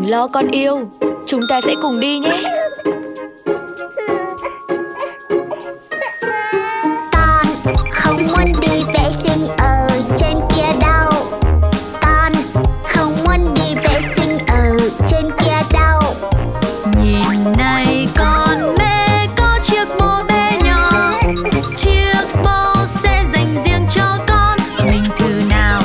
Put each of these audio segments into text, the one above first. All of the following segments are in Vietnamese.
Đừng lo con yêu, chúng ta sẽ cùng đi nhé. Con không muốn đi vệ sinh ở trên kia đâu. Con không muốn đi vệ sinh ở trên kia đâu. Nhìn này con mẹ có chiếc bô bé nhỏ. Chiếc bô sẽ dành riêng cho con. Mình thử nào.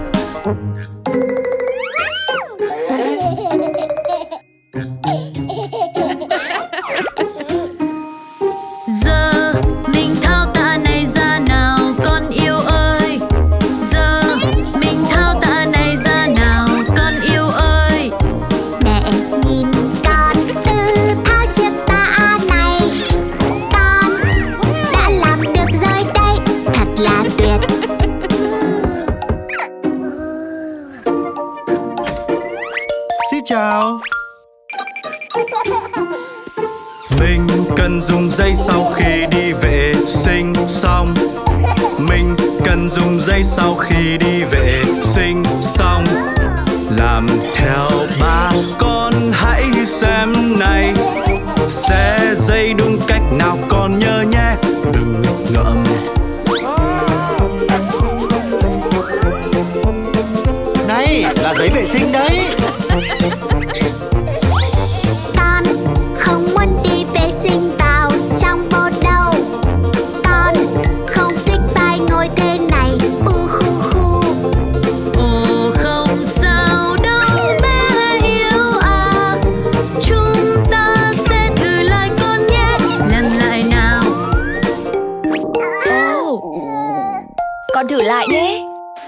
Giờ mình tháo tạ này ra nào con yêu ơi. Giờ mình tháo tạ này ra nào con yêu ơi. Mẹ nhìn con tự tháo chiếc tạ này. Con đã làm được rồi đây, thật là tuyệt. Xin chào. Mình cần dùng giấy sau khi đi vệ sinh xong. Mình cần dùng giấy sau khi đi vệ sinh xong. Làm theo ba con hãy xem này. Xé giấy đúng cách nào con nhớ nhé. Đừng nghịch ngợm. Này là giấy vệ sinh đấy. Con không muốn đi vệ sinh vào trong bồn đâu. Con không thích phải ngồi thế này. Khu khu. Ồ không sao đâu bé yêu à. Chúng ta sẽ thử lại con nhé. Làm lại nào. Ồ, con thử lại nhé.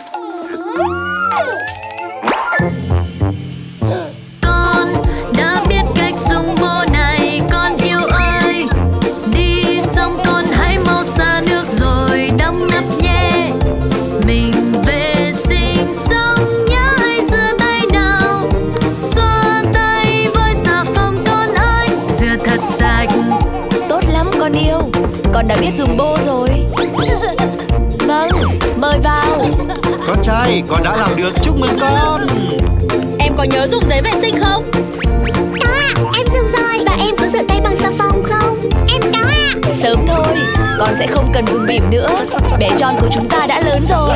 Con đã biết cách dùng bô này con yêu ơi. Đi xong con hãy mau xả nước rồi đóng nắp nhé. Mình vệ sinh xong nhớ hãy rửa tay nào. Xoa tay với xà phòng con ơi. Rửa thật sạch. Tốt lắm con yêu. Con đã biết dùng bô rồi. Vâng, mời vào. Con trai, con đã làm được, chúc mừng con. Em có nhớ dùng giấy vệ sinh không? Có ạ, em dùng rồi. Và em có rửa tay bằng xà phòng không? Em có ạ. Sớm thôi, con sẽ không cần dùng bỉm nữa. Bé John của chúng ta đã lớn rồi.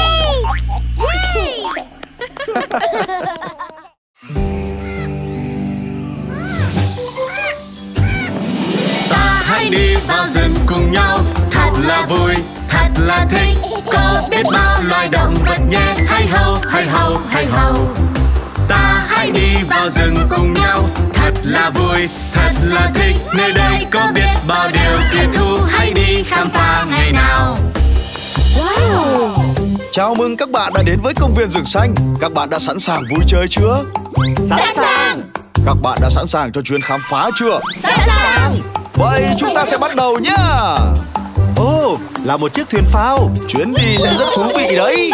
Ta hãy đi vào rừng cùng nhau. Thật là vui, thật là thích. Có biết bao loài động vật nhé. Hay ho, hay ho, hay ho. Ta hãy đi vào rừng cùng nhau. Thật là vui, thật là thích. Nơi đây có biết bao điều kỳ thú. Hãy đi khám phá ngày nào. Wow. Chào mừng các bạn đã đến với công viên rừng xanh. Các bạn đã sẵn sàng vui chơi chưa? Sẵn sàng. Các bạn đã sẵn sàng cho chuyến khám phá chưa? Sẵn sàng. Vậy chúng ta sẽ bắt đầu nhé. Ồ, là một chiếc thuyền phao. Chuyến đi sẽ rất thú vị đấy.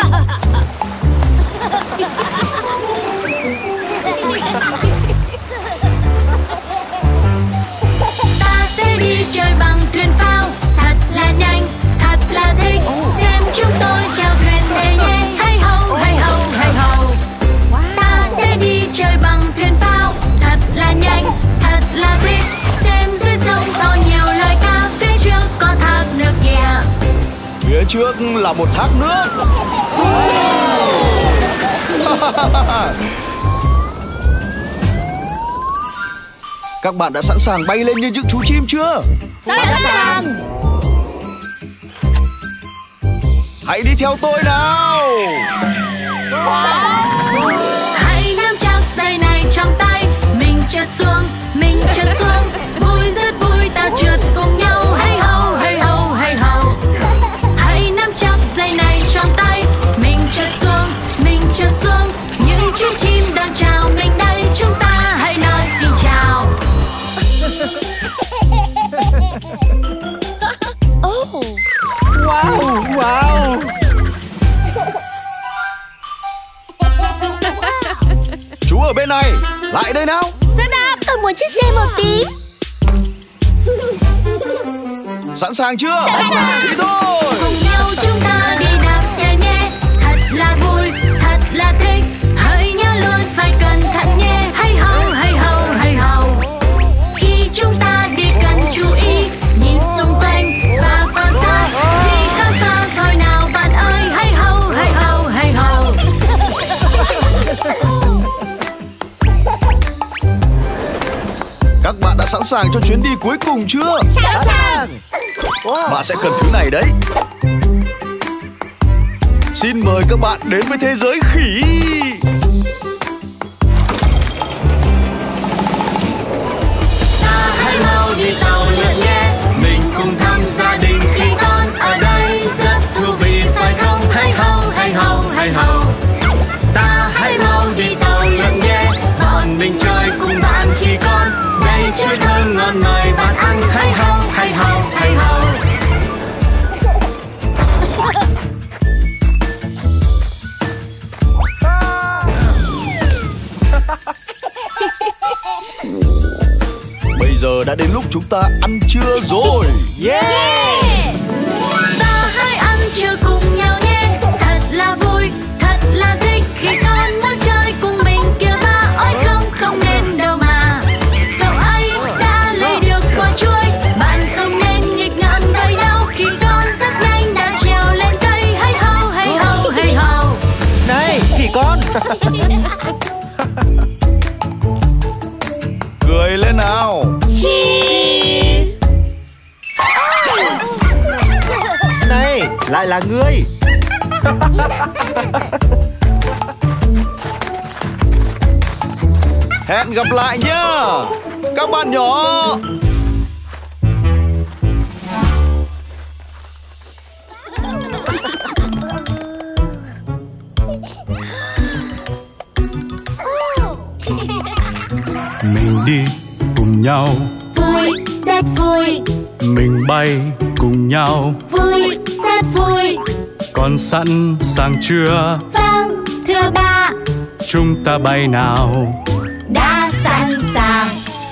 Ta sẽ đi chơi bằng thuyền phao. Thật là nhanh, thật là thích. Xem chúng tôi chèo thuyền đây nhé. Hay ho, hay ho, hay ho. Ta sẽ đi chơi bằng thuyền phao. Thật là nhanh, thật là thích. Xem dưới sông có nhiều loài cá. Phía trước có thác nước kìa. Phía trước là một thác nước. Các bạn đã sẵn sàng bay lên như những chú chim chưa? Sẵn sàng. Hãy đi theo tôi nào. Hãy nắm chặt dây này trong tay. Mình trượt xuống, mình trượt xuống. Vui rất vui ta trượt cùng nhau. Hay ho, hay ho, hay ho. Hãy nắm chặt dây này trong tay. Mình trượt xuống, mình trượt xuống. Những chú chim đang chào mình đây. Chúng ta hãy nói xin chào. Oh. Wow, wow. Chú ở bên này, lại đây nào. Xe đạp. Tôi muốn chiếc xe màu tím. Sẵn sàng chưa? Sẵn sàng. Đi thôi. Cùng nhau chúng ta đi đạp xe nhé. Thật là vui, thật là thích. Hãy nhớ luôn phải cẩn thận nhé. Hay ho, đã sẵn sàng cho chuyến đi cuối cùng chưa? Sẵn sàng. Bạn sẽ cần thứ này đấy. Xin mời các bạn đến với thế giới khỉ. Ta hãy mau đi tàu lượn nhé, mình cùng thăm gia đình khi con ở đây. Rất thú vị phải không? Hay ho, hay ho, hay ho. Ta hãy mau đi tàu lượn nhé, bọn mình chơi cùng bạn khi con. Đây chuối thơm ngon mời bạn ăn. Hay ho, hay ho, hay ho. Bây giờ đã đến lúc chúng ta ăn trưa rồi. Ta hãy ăn trưa cùng nhau nhé. Thật là vui, thật là thích khi con muốn chơi cùng mình kìa ba. Ôi không, không nên đâu mà. Cậu ấy đã lấy được quả chuối, bạn không nên nghịch ngợm đời đâu. Khi con rất nhanh đã trèo lên cây. Hay ho, hay ho, hay ho. Này, khỉ con. Cười lên nào. Này, lại là ngươi. Hẹn gặp lại nhá các bạn nhỏ. Mình đi cùng nhau, Vui, rất vui. mình bay cùng nhau, Vui, rất vui. con sẵn sàng chưa? Vâng, thưa ba. Chúng ta bay nào. Đã sẵn sàng.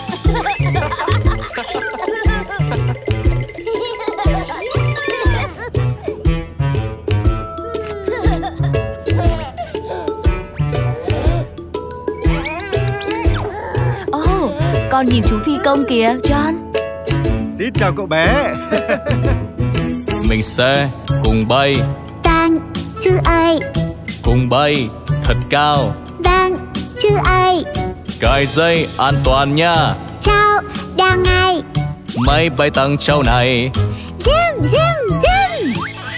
Con nhìn chú phi công kìa, John. Xin chào cậu bé. Mình sẽ cùng bay, Vâng, chú ơi. cùng bay thật cao. Vâng, chú ơi. Cài dây an toàn nha. Cháu đang ngay. Máy bay tăng trâu này. Zoom, zoom, zoom.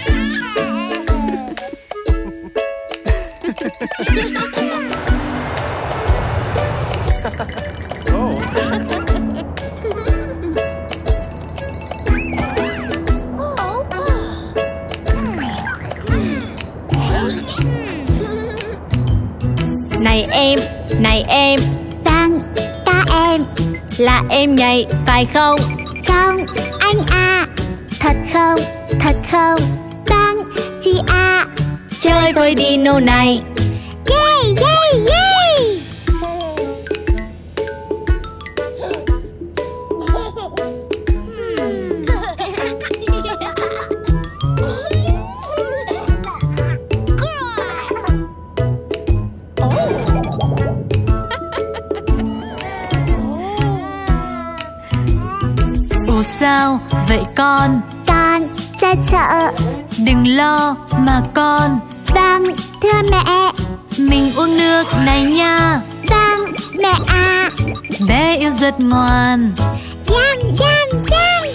Này em. Vâng, ta em. Là em nhảy, phải không? Không, anh à. Thật không, thật không. Vâng, chị à. Chơi với Dino này. Yeah, yeah, yeah. Ủa sao vậy con? Con rất sợ. Đừng lo mà con. Vâng, thưa mẹ. Mình uống nước này nha. Vâng, mẹ à. Bé yêu rất ngoan. Yum, yum, yum.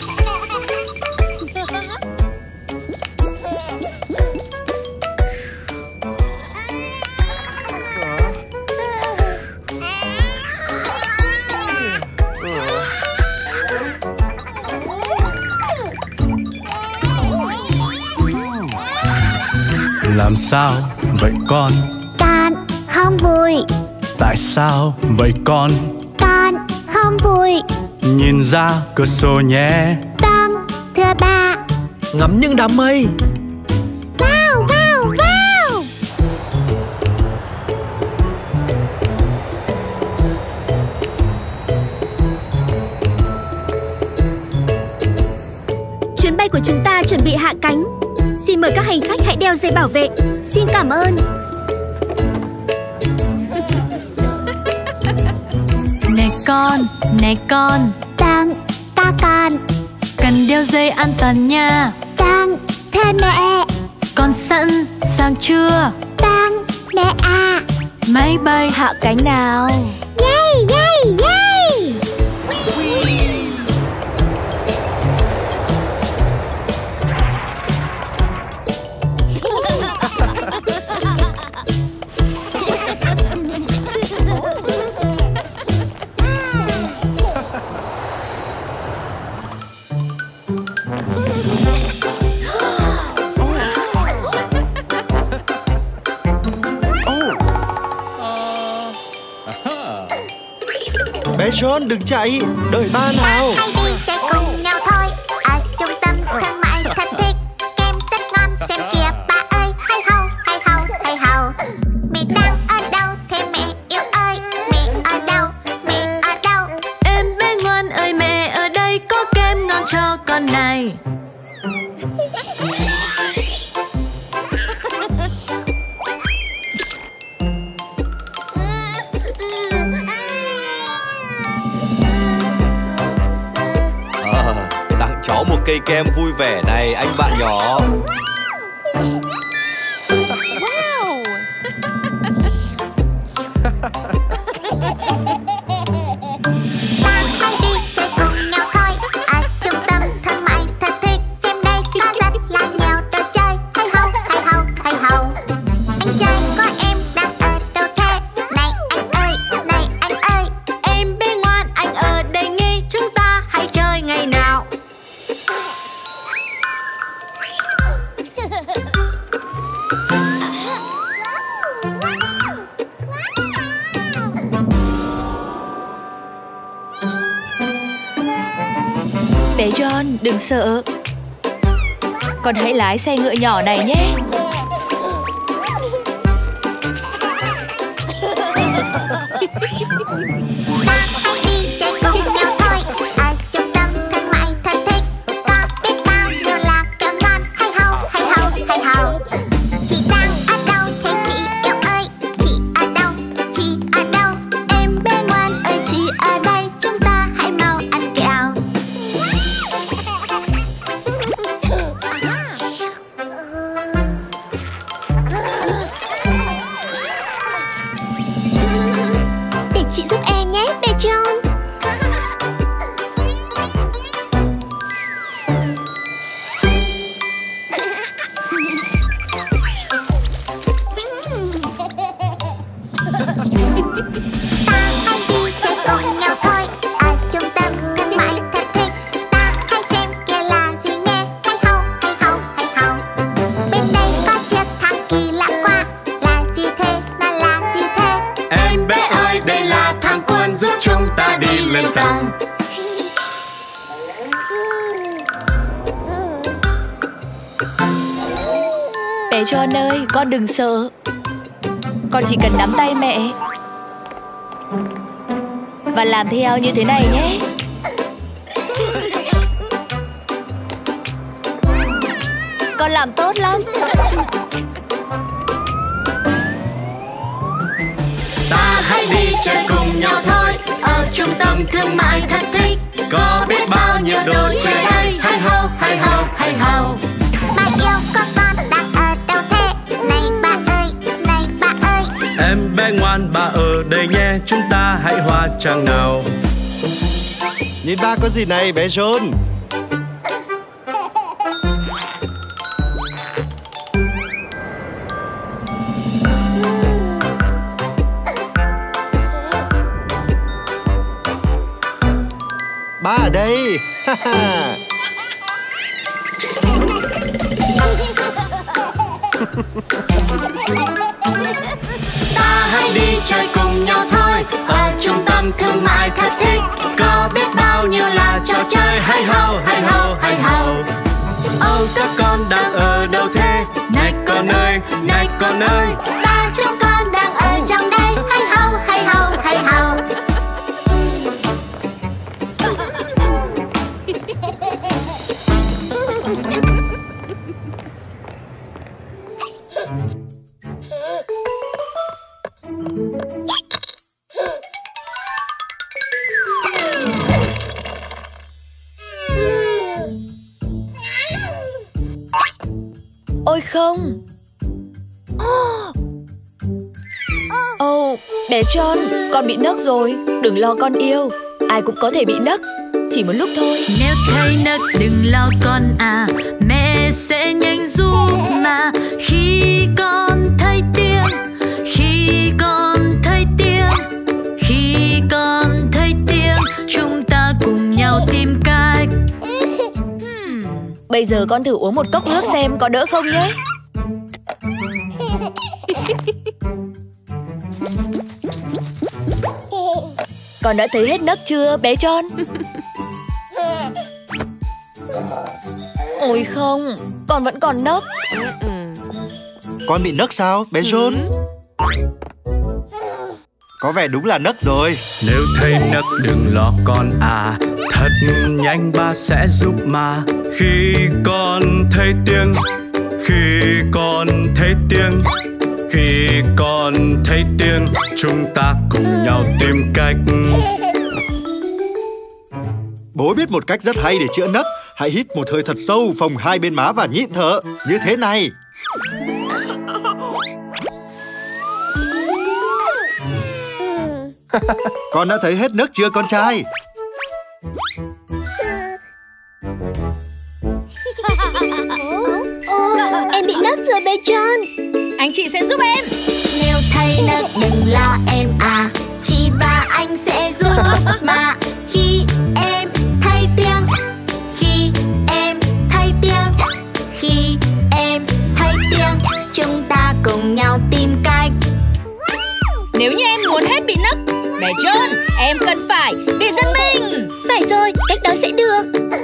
Làm sao vậy con? Con không vui. Tại sao vậy con? Con không vui. Nhìn ra cửa sổ nhé. Vâng, thưa ba. Ngắm những đám mây. Wow, wow, wow. Chuyến bay của chúng ta chuẩn bị hạ cánh. Xin mời các hành khách hãy đeo dây bảo vệ. Xin cảm ơn. Này con. Vâng, ta con. Cần đeo dây an toàn nha. Vâng, thưa mẹ. Con sẵn sàng chưa? Vâng, mẹ à. Máy bay Hạ cánh nào. Yay, yay, yay. John, đừng chạy, đợi ba nào. Hãy đi chơi cùng nhau thôi. Ở trung tâm thương mại thân thích, kem rất ngon xem kìa ba ơi. Hay hầu, hay hầu, hay hầu. Mẹ đang ở đâu thế mẹ yêu ơi? Mẹ ở đâu, mẹ ở đâu? Em bé ngoan ơi, mẹ ở đây có kem ngon cho con này. Tặng cháu một cây kem vui vẻ này anh bạn nhỏ. Ta hãy đi chơi cùng nhau thôi. Ở trung tâm thương mại thân thích, xem đây có rất là nhiều đồ chơi. Hay hầu, hay hầu, hay hầu. Anh trai của em đang ở đâu thế? Này anh ơi, này anh ơi. Em bé ngoan, anh ở đây nghe, chúng ta hãy chơi ngày nào. Bé John, đừng sợ. Con hãy lái xe ngựa nhỏ này nhé. Ta hãy đi chơi cùng nhau thôi. Ở trung tâm thương mại thân thích, có biết bao nhiêu là kẹo ngon. Hay hầu, hay hầu, hay hầu. Chị đang ở đâu thế chị yêu ơi? Chị ở đâu, chị ở đâu? Em bé ngoan ơi, chị ở đây, chúng ta hãy mau ăn kẹo. Để chị giúp em nhé, bé John. Ta hãy đi chơi cùng nhau thôi. Ở trung tâm thương mại thân thích, ta hãy xem kia là gì nè. Hay hầu, hay hầu, hay hầu. Bên đây có chiếc thang kỳ lạ quá. Là gì thế, nó là gì thế? Em bé ơi, đây là thang cuốn giúp chúng ta đi lên tầng. Bé John ơi, con đừng sợ. Con chỉ cần nắm tay mẹ và làm theo như thế này nhé. Con làm tốt lắm. Ta hãy đi chơi cùng nhau thôi. Ở trung tâm thương mại thân thích, có biết bao nhiêu đồ chơi hay. Hay hầu, hay hầu, hay hầu. Ba yêu của con đang ở đâu thế? Này ba ơi, này ba ơi. Em bé ngoan, ba ở đây nhé, chúng ta hãy hòa chàng nào. Nhìn ba có gì này bé John. Ba ở đây. Ta hãy đi chơi cùng nhau thôi. Ở trung tâm thương mại thân thích, có biết bao nhiêu là trò chơi. Hay hầu, hay hầu, hay hầu. Âu các con đang ở đâu thế? Này con ơi, này con ơi. Ba chúng con đang ở trong đây. Hay hầu, hay hầu, hay hầu. Ôi không. Ồ, bé John, con bị nấc rồi. Đừng lo con yêu, ai cũng có thể bị nấc, chỉ một lúc thôi. Nếu thấy nấc đừng lo con à, mẹ sẽ nhanh giúp mà. Khi con thấy tiếng, khi con thấy tiếng, khi con thấy tiếng, chúng ta cùng nhau tìm cách. Bây giờ con thử uống một cốc nước xem có đỡ không nhé. Con đã thấy hết nấc chưa bé John? Ôi không, con vẫn còn nấc. Con bị nấc sao bé John? Có vẻ đúng là nấc rồi. Nếu thấy nấc đừng lo con à, thật nhanh ba sẽ giúp mà. Khi con thấy tiếng, khi con thấy tiếng, khi con thấy tiếng, chúng ta cùng nhau tìm cách. Bố biết một cách rất hay để chữa nấc. Hãy hít một hơi thật sâu, phồng hai bên má và nhịn thở như thế này. Con đã thấy hết nấc chưa con trai? Em bị nấc rồi bé John. Anh chị sẽ giúp em. Nếu thấy nấc đừng lo em à, chị và anh sẽ giúp mà. Khi em thấy tiếng, khi em thấy tiếng, khi em thấy tiếng, chúng ta cùng nhau tìm cách. Nếu như em muốn hết bị nấc, bé John, em cần phải bị giật mình. Phải rồi, cách đó sẽ được.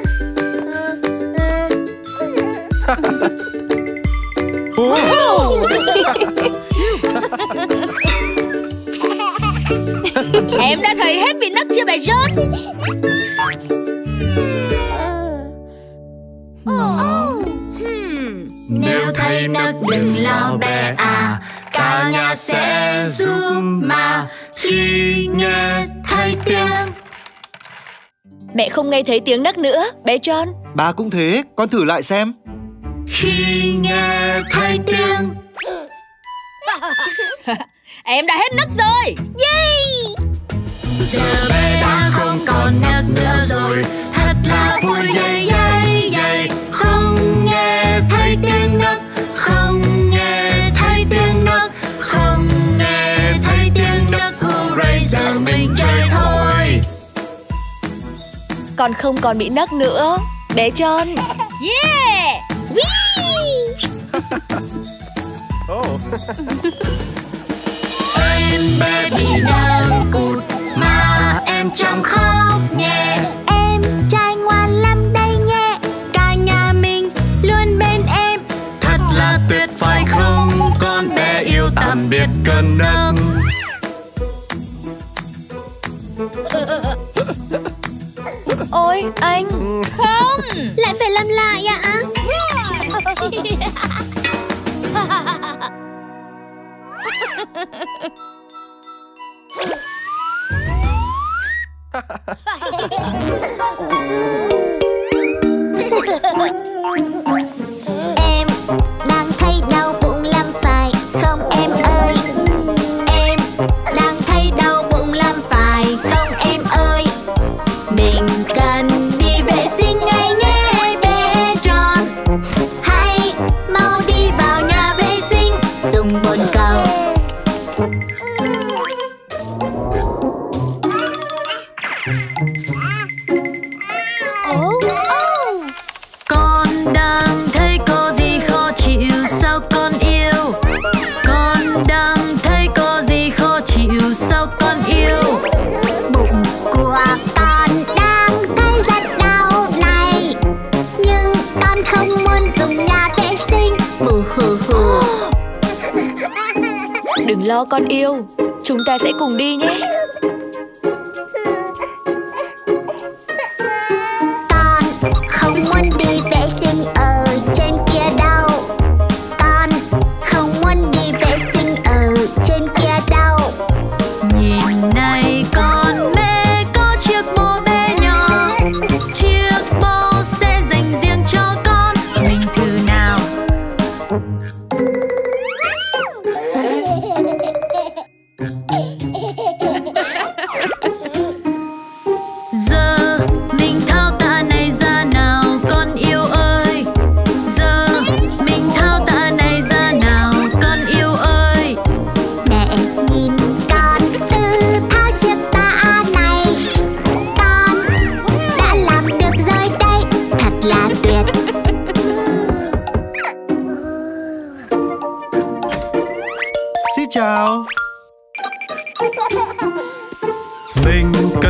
Em đã thấy hết bị nấc chưa bé John? Nếu thấy nấc đừng lo bé à, cả nhà sẽ giúp mà. Khi nghe thấy tiếng. Mẹ không nghe thấy tiếng nấc nữa, bé John. Ba cũng thế, con thử lại xem. Khi nghe thấy tiếng. Em đã hết nấc rồi. Giờ bé đã không còn nấc nữa rồi, thật là vui dây dây dây. Không nghe thấy tiếng nấc, không nghe thấy tiếng nấc, không nghe thấy tiếng nấc. Hooray, giờ mình chơi thôi. Con không còn bị nấc nữa, bé John. Yeah! Em bé bị nấc cụt mà em chẳng khóc nhẹ. Em trai ngoan lắm đây nhé, cả nhà mình luôn bên em. Thật là tuyệt phải không, con bé yêu tạm biệt cơn nấc. Ôi, anh. Không. Lại phải làm lại ạ? Em đang thấy đau bụng lắm phải không em ơi? Em đang thấy đau bụng lắm phải không em ơi? Mình cần đi vệ sinh ngay nhé bé John. Hãy mau đi vào nhà vệ sinh, dùng bồn cầu. Con đang thấy có gì khó chịu sao con yêu? Con đang thấy có gì khó chịu sao con yêu? Bụng của con đang thấy rất đau này, nhưng con không muốn dùng nhà vệ sinh. Bù hù hù. Đừng lo con yêu, chúng ta sẽ cùng đi nhé. Con không muốn đi vệ sinh ở trên kia đâu. Con không muốn đi vệ sinh ở trên kia đâu. Nhìn này con bé có chiếc bô bé nhỏ, chiếc bô sẽ dành riêng cho con. Mình thử nào.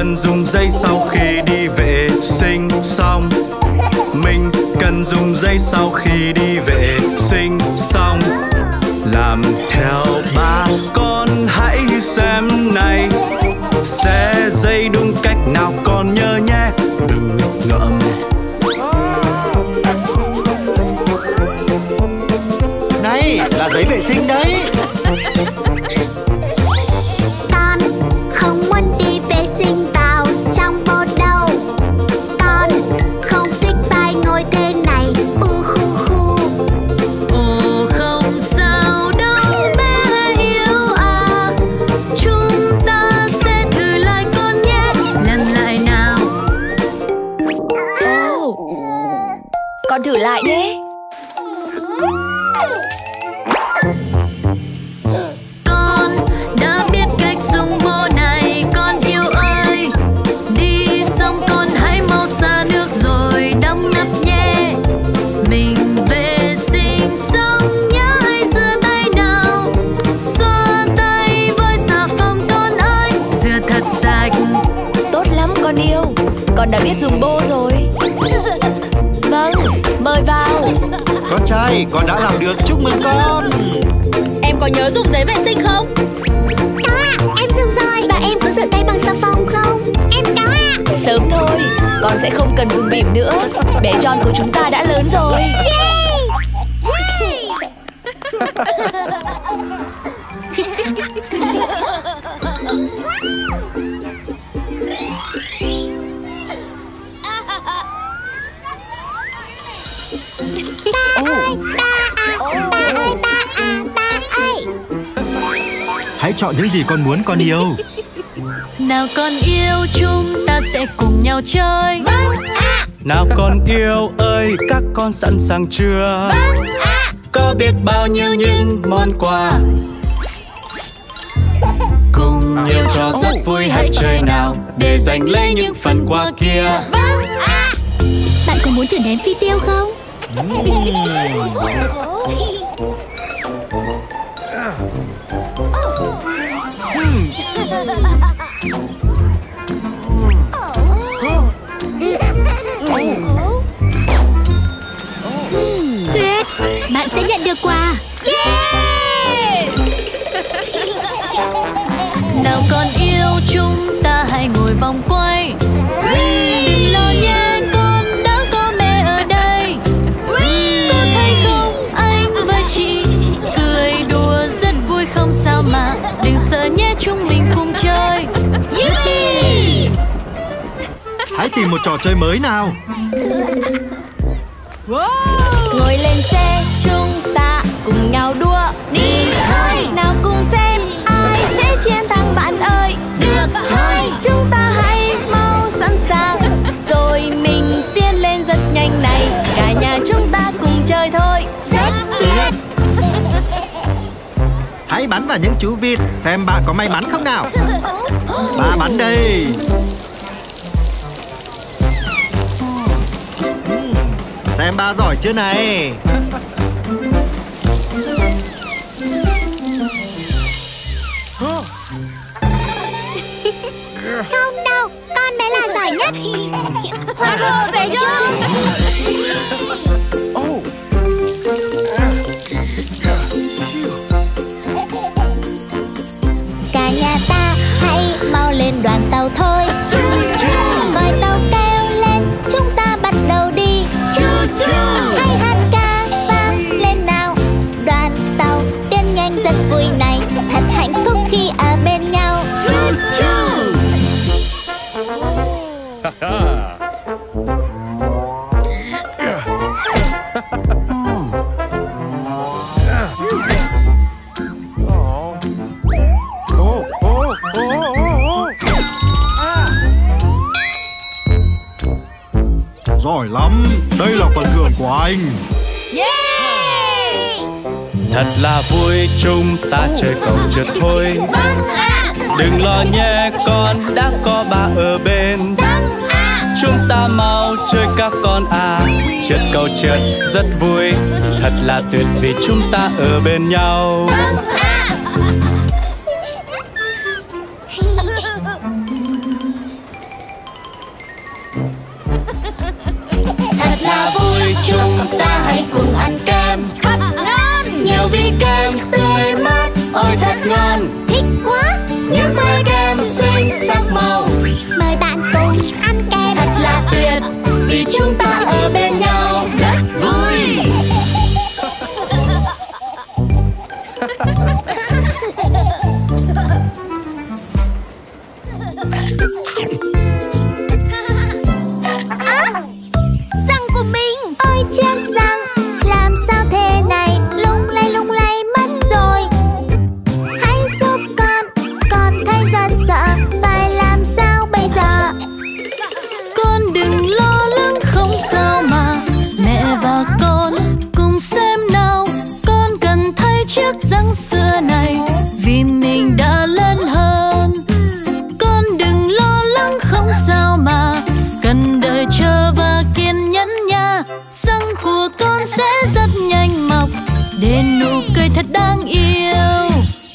cần dùng giấy sau khi đi vệ sinh xong. Mình cần dùng giấy sau khi đi vệ sinh xong. Làm theo ba, con hãy xem này. Xé giấy đúng cách nào con nhớ nhé, đừng nghịch ngợm. Này, là giấy vệ sinh đấy. Con không muốn đi vệ sinh vào trong bồn đâu. Con không thích phải ngồi thế này. Khu khu. Ồ không sao đâu bé yêu à, chúng ta sẽ thử lại con nhé. Làm lại nào. Con thử lại nhé. Con đã biết cách dùng bô này con yêu ơi. Đi xong con hãy mau xa nước rồi đóng nắp nhé. Mình vệ sinh xong nhớ hãy rửa tay nào. Xoa tay với xà phòng con ơi, rửa thật sạch. Tốt lắm con yêu, con đã biết dùng bô rồi. Vâng, mời vào. Con trai, con đã làm được, chúc mừng con. Em có nhớ dùng giấy vệ sinh không? Có ạ, em dùng rồi. Và em có rửa tay bằng xà phòng không? Em có ạ. Sớm thôi, con sẽ không cần dùng bỉm nữa. Bé John của chúng ta đã lớn rồi. Hãy chọn những gì con muốn con yêu. Nào con yêu chúng ta sẽ cùng nhau chơi. Vâng ạ. Nào con yêu ơi, các con sẵn sàng chưa? Vâng ạ. Có biết bao nhiêu những món quà. Cùng yêu trò rất vui, hãy chơi nào để giành lấy những phần quà kia. Vâng ạ. Bạn có muốn thử ném phi tiêu không? Tuyệt, Bạn sẽ nhận được quà. Nào con yêu chúng ta hãy ngồi vòng quay. Đừng lo nhé con đã có mẹ ở đây. Có thấy không anh với chị cười đùa rất vui không sao mà. Đừng sợ nhé chúng mình cùng chơi. Hãy tìm một trò chơi mới nào. Ngồi lên xe, chúng ta cùng nhau đua. đi thôi. Nào cùng xem ai sẽ chiến thắng bạn ơi. Được thôi. Chúng ta hãy mau sẵn sàng, rồi mình tiến lên rất nhanh này. Cả nhà chúng ta cùng chơi thôi. Rất tuyệt. Hãy bắn vào những chú vịt, xem bạn có may mắn không nào. Ba bắn đây. Xem ba giỏi chưa này. Không đâu, con mới là giỏi nhất. Bravo, về John. Cả nhà ta hãy mau lên đoàn tàu thôi. Còi tàu kêu lên, chúng ta bắt đầu đi. Hãy hát ca vang lên nào. Đoàn tàu tiến nhanh rất vui này, thật hạnh phúc khi ở bên nhau. Giỏi lắm, đây là phần thưởng của anh. Thật là vui, chúng ta chơi cầu trượt thôi. Đừng lo nhé, con đã có ba ở bên. Chúng ta mau chơi các con à. Trượt cầu trượt rất vui, thật là tuyệt vì chúng ta ở bên nhau. ta hãy cùng ăn kem. Thật ngon. Nhiều vị kem tươi mát, ôi thật ngon. Thích quá. Những que kem xinh sắc màu, Mời bạn cùng ăn kem. thật là tuyệt, vì chúng ta ở bên nhau rất vui. Răng của mình. Ôi chiếc răng, làm sao thế này, lung lay mất rồi. Hãy giúp con thấy rất sợ, phải làm sao bây giờ? Con đừng lo lắng, không sao mà. Mẹ và con cùng xem nào. Con cần thay chiếc răng xưa này, vì mình đã lớn hơn. Con đừng lo lắng, không sao mà. Cần đợi chờ và kiên nhẫn nha. Răng của con sẽ rất nhanh mọc, để nụ cười thật đáng yêu.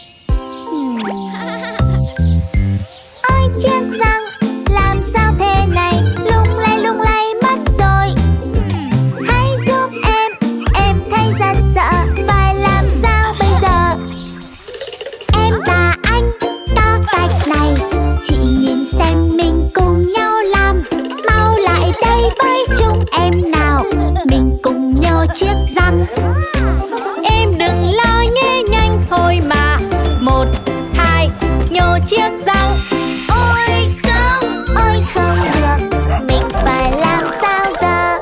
Ôi chiếc răng, làm sao thế này, lung lay mất rồi. Hãy giúp em thấy rất sợ, phải làm sao bây giờ? Em và anh có cách này, chị nhìn xem mình cùng nhau làm. Mau lại đây với chúng em nào, mình cùng nhô chiếc răng. Em đừng lo nhé, nhanh thôi mà. 1, 2, nhô chiếc răng. Ôi không được, mình phải làm sao giờ?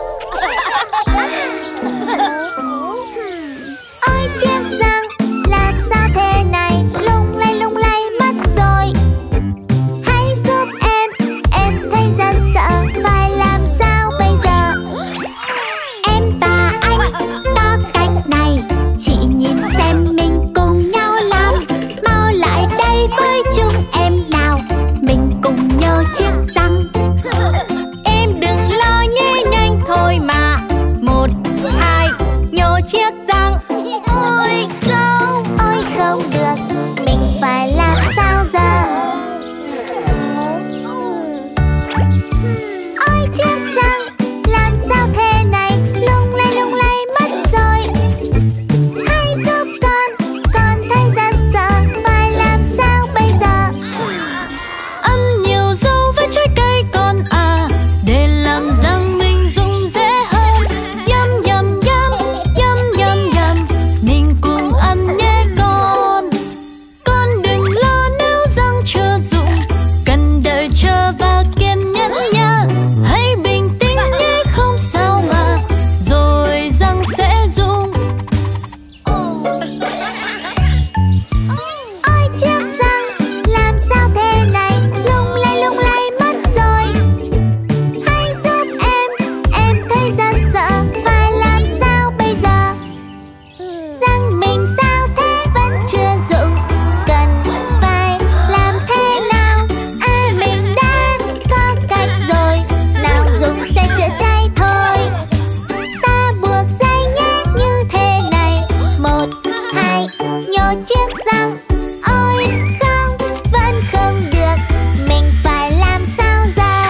Ôi chiếc răng, làm sao thế này, lung lay mất rồi. Hãy giúp em thấy rất sợ, phải làm sao bây giờ? Em và anh có cách này, chị nhìn xem mình cùng nhau làm. Mau lại đây với chúng em nào, mình cùng nhô chiếc răng. Em đừng lo nhé, nhanh thôi mà. 1, 2, nhô chiếc răng. Ôi không được, mình phải làm sao giờ? Ôi chiếc răng, làm sao thế này, lung lay mất rồi. Hãy giúp con thấy rất sợ, phải làm sao bây giờ? Ăn nhiều rau với trái cây con à, để làm răng mình dùng dễ hơn. Nhâm nhâm nhâm, nhâm nhâm nhâm, mình cùng ăn nhé con. Con đừng lo nếu răng chưa rụng, cần đợi chờ và kiên nhẫn nha. Hãy bình tĩnh nhé, không sao mà, rồi răng sẽ rụng. Ôi chiếc răng, làm sao thế này, lung lay mất rồi. Hãy giúp em thấy rất sợ, phải làm sao bây giờ? Răng mình sao thế vẫn chưa rụng, cần phải làm thế nào? À mình đã có cách rồi, nào dùng sẽ chữa cháy thôi. Ta buộc dây nhé như thế này, 1, 2, nhô chiếc răng. Ôi không, vẫn không được, mình phải làm sao giờ?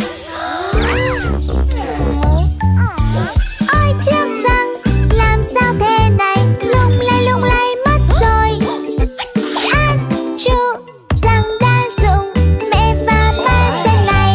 Ôi chiếc răng, làm sao thế này, lung lay mất rồi. À chú, răng đã rụng, mẹ và ba xem này.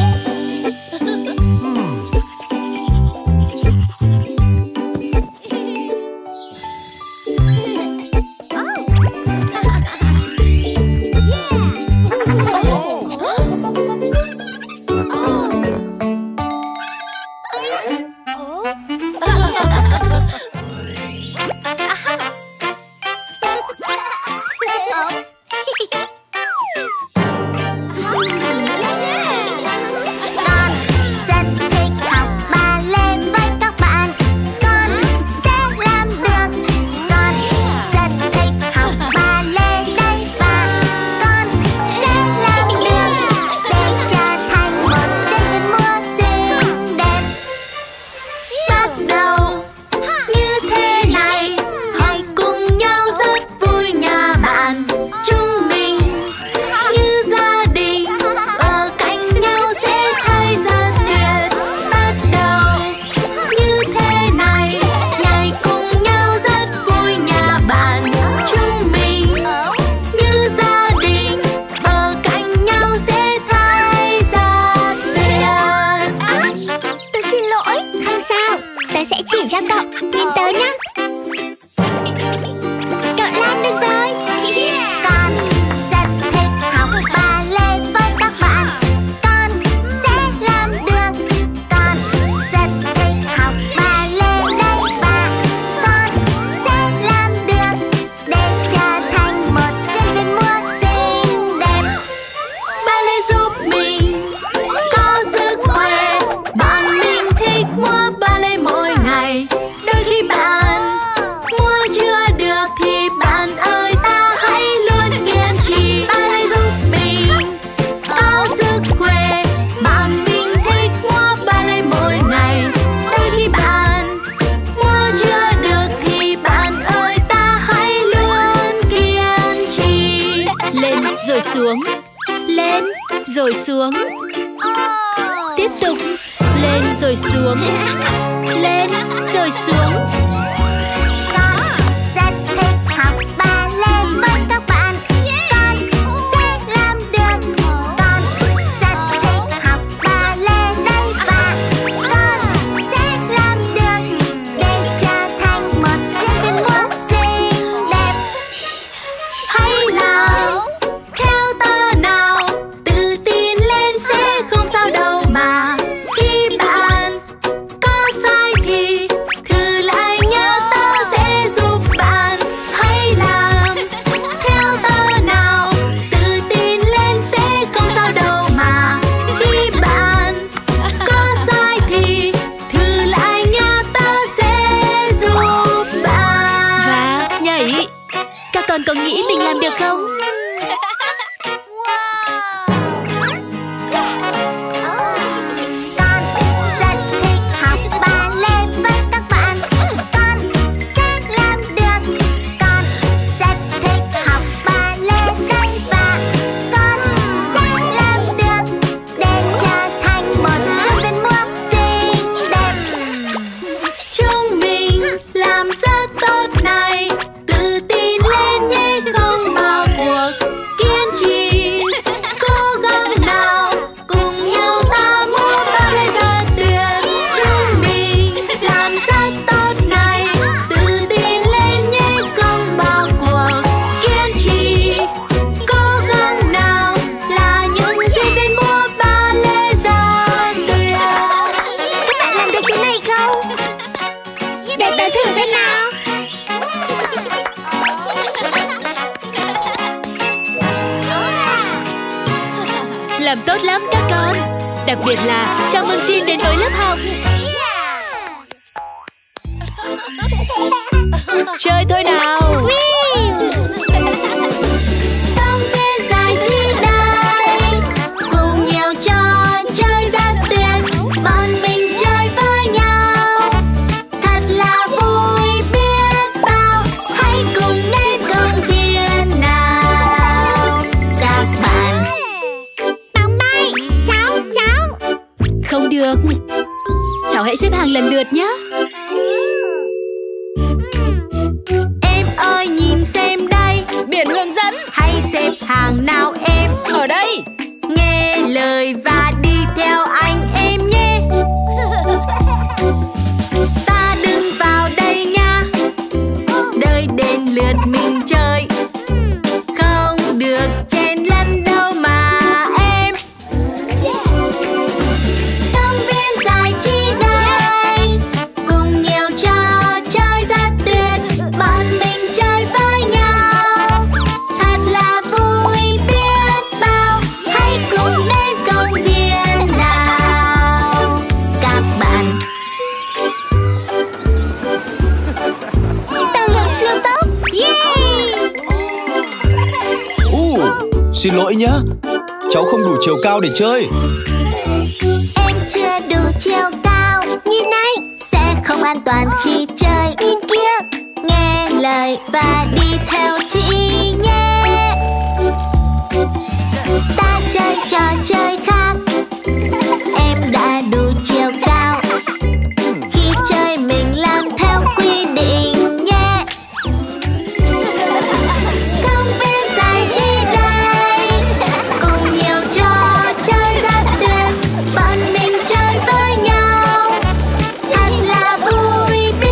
chỉ cho cậu. Nhìn tớ nhá. Cậu làm được rồi. Con rất thích học ballet với các bạn. Con sẽ làm được. Con rất thích học ballet đây và con sẽ làm được để trở thành một diễn viên múa xinh đẹp. Ballet giúp mình có sức khỏe. Bạn mình thích múa ballet mỗi ngày. Đôi khi bạn múa chưa được thì bạn ơi ta hãy luôn kiên trì. Ballet giúp mình có sức khỏe. Bạn mình thích múa ballet mỗi ngày. Đôi khi bạn múa chưa được thì bạn ơi ta hãy luôn kiên trì. Lên rồi xuống. Lên rồi xuống. Tiếp tục. Lên rồi xuống. Lên rồi xuống. Con rất thích học ballet với các bạn. Con sẽ làm được. Con rất thích học ballet đây và con sẽ làm được để trở thành một diễn viên múa xinh đẹp. Hãy làm theo tớ nào. Tự tin lên sẽ không sao đâu mà. Khi bạn có sai thì thử lại nhớ tớ sẽ giúp bạn. Hãy làm theo tớ nào. Tự tin lên sẽ không sao đâu mà. Khi bạn có sai thì thử lại nhớ tớ sẽ giúp bạn. Và nhảy. Các con có nghĩ mình làm được không? Con rất thích học ballet với các bạn. Con sẽ làm được. Con rất thích học ballet đây và con sẽ làm được để trở thành một diễn viên múa xinh đẹp. Chúng mình làm rất tốt này. Tự tin lên nhé không bao cuộc. Kiên trì cố gắng nào. Cùng nhau ta múa ballet rất tuyệt. Chúng mình làm rất tốt này. Tự tin lên nhé không bao cuộc. Kiên trì cố gắng nào. Là những diễn viên múa ballet rất tuyệt. Các bạn làm được cái này không? Để tớ thử xem nào. Làm tốt lắm các con. Đặc biệt là chào mừng xin đến với lớp học. Chơi thôi nào. Công viên giải trí đây. Cùng nhiều trò chơi rất tuyệt. Bọn mình chơi với nhau thật là vui biết bao. Hãy cùng đến công viên nào các bạn. Bóng bay. Cháu, cháu. Không được. Cháu hãy xếp hàng lần lượt nhé. Em ơi nhìn xem đây. Biển hướng dẫn. Hãy xếp hàng nào em. Ở đây. Nghe lời và đi theo anh em nhé. Ta đứng vào đây nha. Đợi đến lượt mình chơi. Không được chen lấn đâu mà em. Công viên giải trí đây. Cùng nhiều trò chơi rất tuyệt. Bọn mình chơi với nhau thật là vui biết bao. Hãy cùng đến công viên nào các bạn. Tàu lượn siêu tốc. Yeah. Xin lỗi nhé. Cháu không đủ chiều cao để chơi. Em chưa đủ chiều cao. Nhìn này. Sẽ không an toàn khi chơi. Nhìn kia. Nghe lời và đi theo chị nhé. Ta chơi trò chơi khác. Em đã đủ chiều cao. Khi chơi mình làm theo quy định nhé. Công viên giải trí đây. Cùng nhiều trò chơi rất tuyệt. Bọn mình chơi với nhau thật là vui biết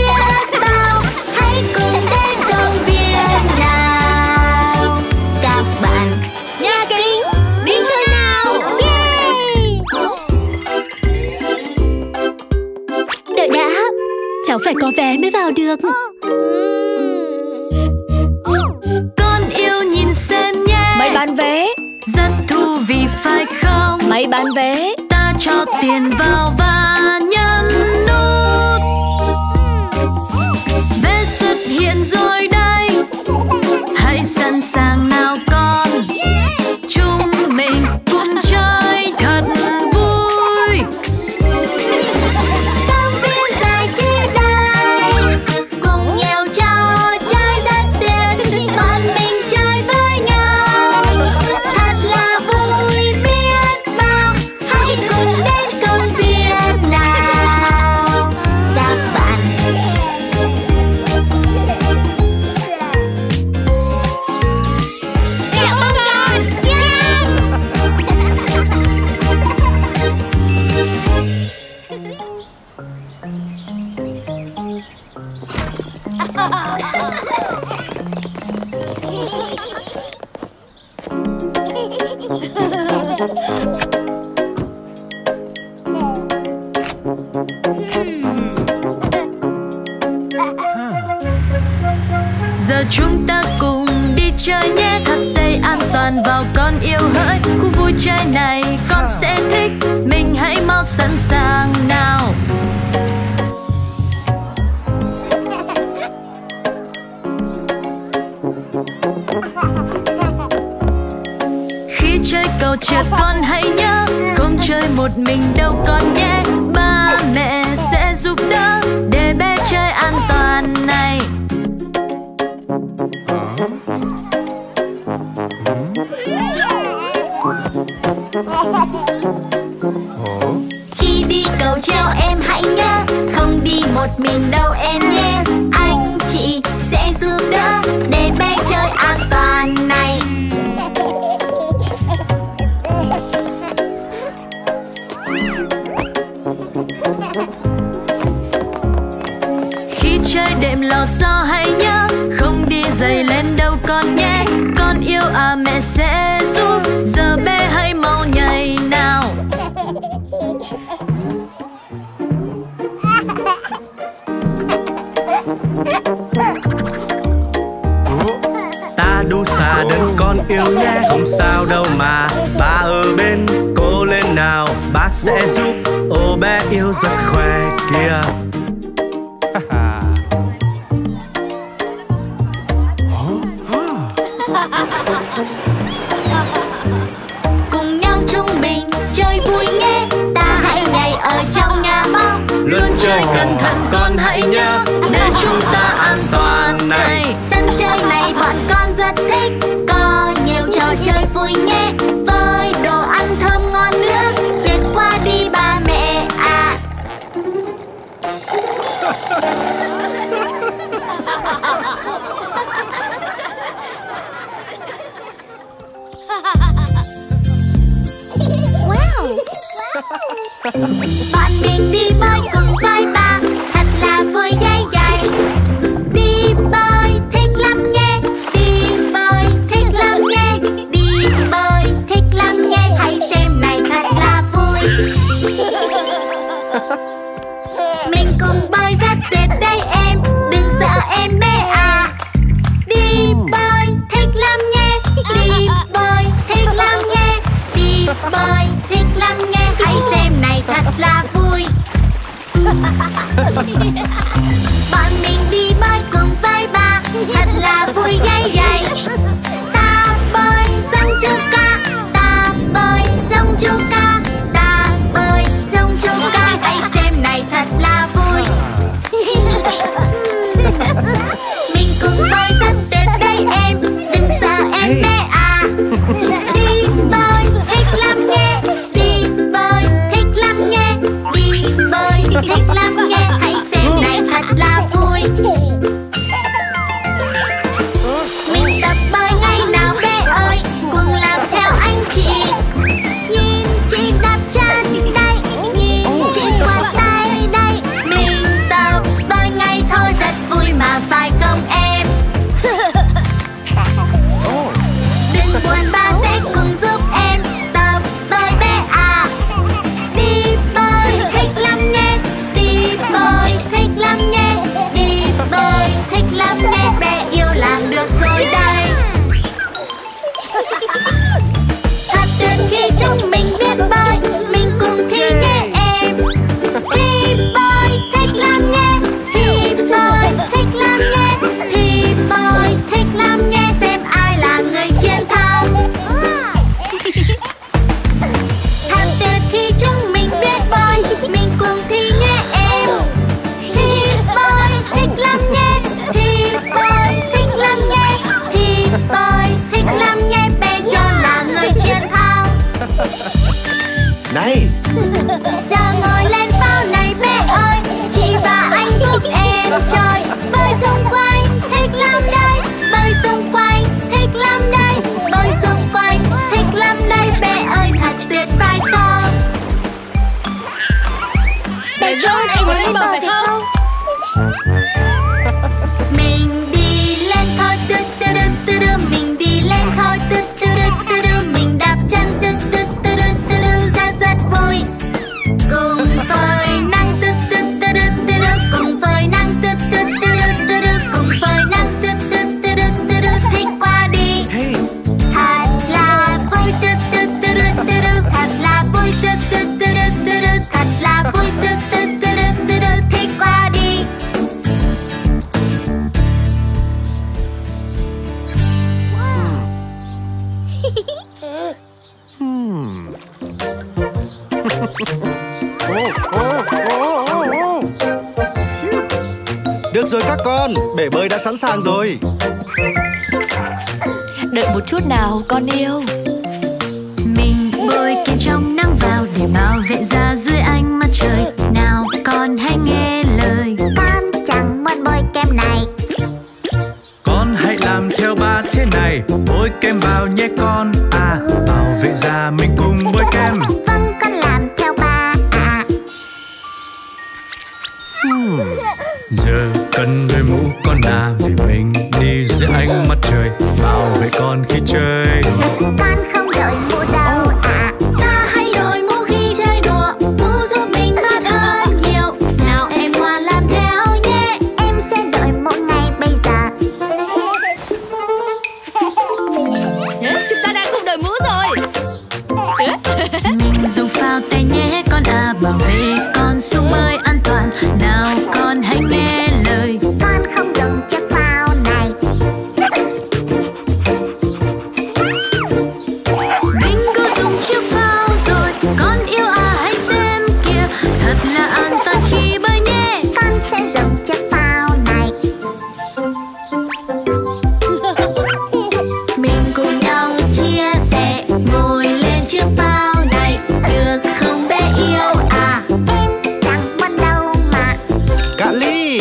cháu phải có vé mới vào được. Con yêu nhìn xem nhé. Máy bán vé. Rất thú vị phải không? Máy bán vé. Ta cho tiền vào và nhấn nút. Vé xuất hiện rồi đây. Hãy sẵn sàng nào con. Chúng mình cùng chơi thật vui. Công viên giải trí đây, cùng nhiều trò chơi rất tuyệt. Bọn mình chơi với nhau thật là vui biết bao. Hãy cùng đến công viên nào các bạn. Kẹo bông gòn, Giờ chúng ta cùng đi chơi nhé. Thắt dây an toàn vào con yêu hỡi. Khu vui chơi này con sẽ thích. Mình hãy mau sẵn sàng nào. Khi chơi cầu trượt con hãy nhớ, không chơi một mình đâu con nhé. Ba mẹ sẽ giúp đỡ để bé chơi an toàn này. khi đi cầu treo em hãy nhớ, không đi một mình đâu em nhé. Anh chị sẽ giúp đỡ để bé chơi an toàn này. Khi chơi đệm lò xo hãy nhớ, không đi giày lên đâu con nhé. Con yêu à mẹ sẽ giúp, giờ bé hãy mau nhảy nào. Ta đu xà đơn con yêu nhé. Không sao đâu mà, ba ở bên, cố lên nào, ba sẽ giúp. Ô bé yêu rất khỏe kìa. Cùng nhau chúng mình chơi vui nhé. Ta hãy nhảy ở trong nhà mau. Luôn chơi cẩn thận con hãy nhớ, để chúng ta an toàn này. Sân chơi này bọn con rất thích, có nhiều trò chơi vui nhé. Với đồ ăn thơm ngon nữa, tuyệt quá đi ba mẹ à. Wow. Bọn mình đi bơi cùng với ba, thật là vui dây dày. Đi bơi thích lắm nhé, đi bơi thích lắm nhé, đi bơi thích lắm nhé. Hãy xem này thật là vui. Mình cùng bơi rất tuyệt đây em, đừng sợ em bé à. Đi bơi thích lắm nhé, đi bơi thích lắm nhé, đi bơi thích lắm nhé. Hãy xem này thật là vui. Bọn mình đi bơi cùng với ba, thật là vui dây dày. Ta bơi giống chú ca, ta bơi giống chú ca, ta bơi giống chú ca. Hãy xem này thật là vui. Mình cùng bơi rất tuyệt đây em, đừng sợ em bé à. Đi bơi thích lắm nhé, đi bơi thích lắm nhé, đi bơi thích lắm nhé. Hãy xem này thật là vui. Này, Giờ ngồi lên phao này bé ơi, chị và anh giúp em chơi. Bơi xung quanh thích lắm đây, bơi xung quanh thích lắm đây, bơi xung quanh thích lắm đây bé ơi, thật tuyệt vời không? Bé John, anh muốn lên bờ phải không? Mình đi lên thôi, tứ tứ tứ tứ tứ. Mình đi lên thôi, tứ tứ tứ tứ tứ. Mình đạp chân tứ tứ tứ tứ tứ tứ, rất rất vui. Cùng phơi nắng tứ tứ tứ tứ tứ tứ. Cùng phơi nắng tứ tứ tứ tứ tứ tứ. Cùng phơi nắng tứ tứ tứ tứ tứ tứ. Thích quá đi. Thật là vui tứ tứ tứ tứ tứ tứ. Thật là vui tứ tứ tứ tứ tứ tứ. Thật là vui tứ tứ tứ tứ tứ tứ. Thích quá đi. được rồi các con, bể bơi đã sẵn sàng rồi. Đợi một chút nào con yêu. Mình bơi ken trong nắng vào để bảo vệ da dưới ánh mặt trời. Nào con hãy nghe lời. Con chẳng muốn bôi kem này. Con hãy làm theo ba thế này, bôi kem vào nhé con. À, bảo vệ da mình cùng bôi kem. Vâng, con làm theo ba ạ. Giờ cần đôi mũ con à, vì mình đi dưới ánh mặt trời, bảo vệ con khi chơi đùa. Con không đội mũ đâu ạ. Ta hãy đội mũ khi chơi đùa, mũ giúp mình mát hơn nhiều. Nào em ngoan làm theo nhé. Em sẽ đội mũ ngay bây giờ. Chúng ta đã cùng đội mũ rồi. Mình dùng phao tay nhé con à, bảo vệ con xuống bơi an toàn. Nào con hãy nghe lời. Con không dùng chiếc phao này. Mình có dùng chiếc phao rồi, con yêu à hãy xem kìa. Thật là an toàn khi bơi nhé. Con sẽ dùng chiếc phao này. Mình cùng nhau chia sẻ, ngồi lên chiếc phao này. Được không bé yêu à? Em chẳng muốn đâu mà. Cạn ly.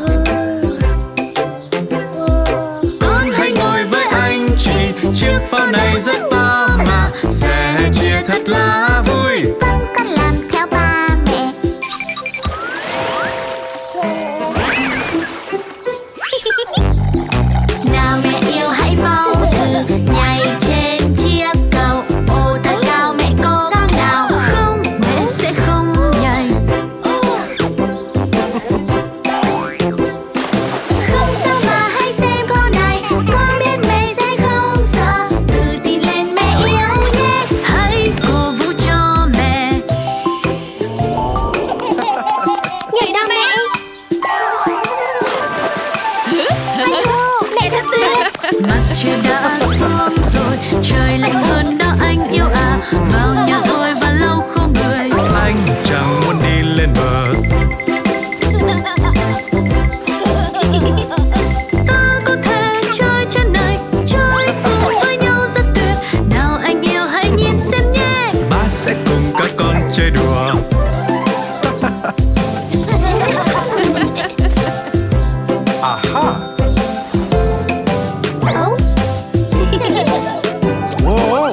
Con hãy ngồi với anh chị, chiếc phao này rất to mà, sẽ chia thật là vui. Vâng, con làm theo ba mẹ. Nào mẹ yêu hãy mau thử nhảy trên chiếc cầu. Ô thật cao mẹ cố gắng nào. Không, mẹ sẽ không nhảy. Không sao mà hãy xem con này. Con biết mẹ sẽ không sợ. Tự tin lên mẹ yêu nhé. Hãy cổ vũ cho mẹ. Nhảy nào mẹ. Mẹ thật tuyệt. Mặt trời đã xuống rồi, trời lạnh hơn đó anh yêu à. Vào nhà tôi và lau khô người. Anh chẳng muốn đi lên bờ. Ta có thể chơi trên này, chơi cùng với nhau rất tuyệt. Nào anh yêu hãy nhìn xem nhé. Ba sẽ cùng các con chơi đùa. Aha. Wow.